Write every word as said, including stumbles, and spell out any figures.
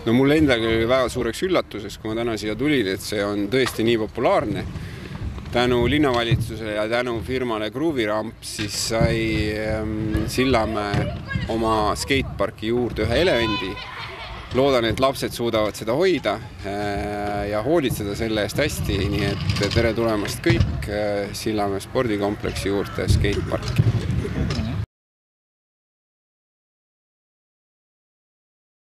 No mul endal oli väga suureks üllatuseks, kui ma täna siia tulin, et see on tõesti nii populaarne. Tänu linnavalitsusele ja tänu firmale Kruviramp siis sai Sillamäe oma skateparki juurde ühe elemendi. Loodan, et lapsed suudavad seda hoida ja hoolitseda selle eest hästi, nii et tere tulemast kõik Sillamäe spordikompleksi juurde skateparki.